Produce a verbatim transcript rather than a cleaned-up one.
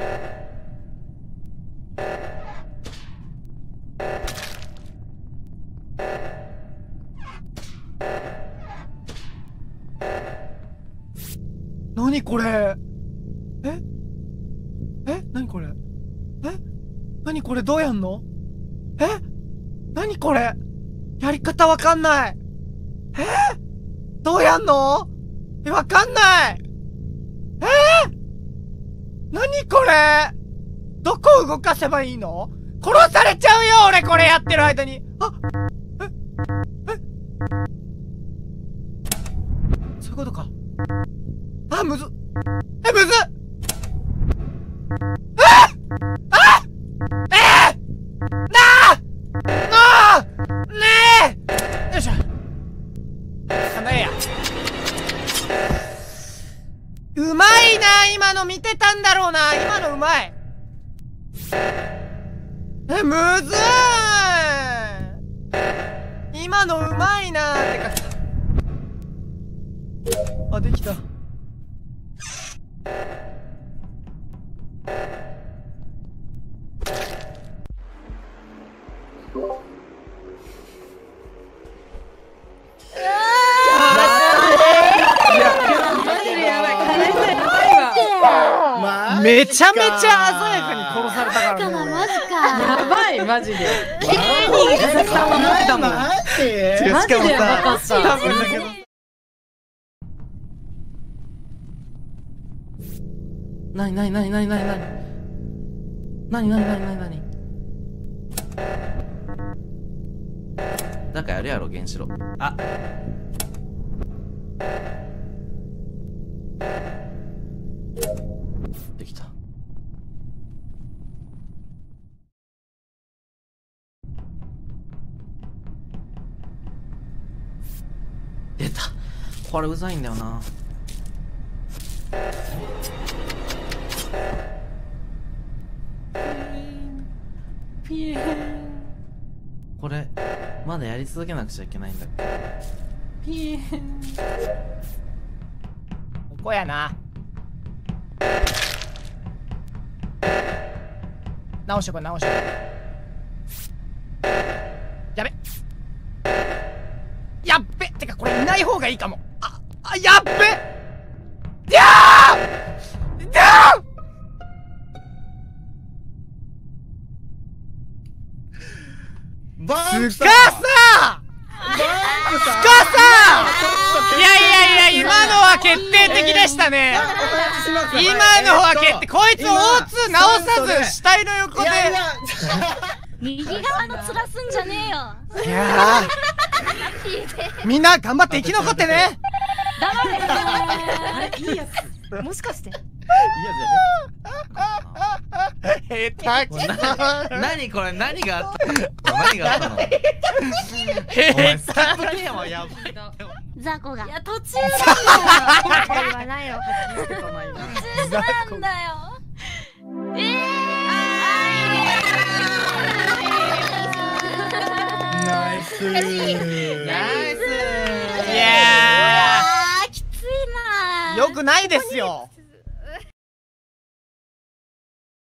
何これ？ええ何これ？え何これ？どうやんの？え何これ？やり方わかんない。えどうやんの？えわかんない。え何これ？どこ動かせばいいの？殺されちゃうよ俺これやってる間に。あええそういうことか。あ、むずっえ、むずっああええなあなあねえよいしょ。なんだいや。うまいな今の見てたんだろうな今のうまい。え、むずー今のうまいなーってか。あ、できた。めちゃめちゃ鮮やかに殺されたからね。 マジか。 やばいマジで。 綺麗に佐々木さん守ってたもん。 マジでやばかった。なになになになになになになになになになになになんかやるやろ原子炉。あできた。出た。これうざいんだよな。ピエーン。これまだやり続けなくちゃいけないんだっけ。ピエーン。 ここやな。直してこい直してこい。やべやっべてかこれいない方がいいかも。ああやっべいやーいやーバンクスカさんスカさんいやいやいや今のは決定的でしたね。今のは決定。こいつ オーツー 直さず死体の横で右側のつらすんじゃねえよ。 いやーみんな頑張って生き残ってね。 黙れ。あれいいやつもしかして下手くそ。 何これ何があったの何があったの。お前スタートテーマやばい。 ザコがいや途中なんだよ。言わないよ。途中なんだよ。ええナイスナイス。 いやーきついな。 ーよくないですよ。